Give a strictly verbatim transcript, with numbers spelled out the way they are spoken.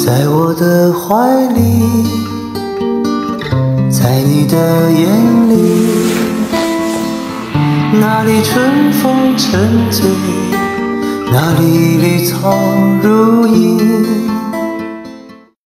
在我的怀里，在你的眼里，那里春风沉醉，那里绿草如茵。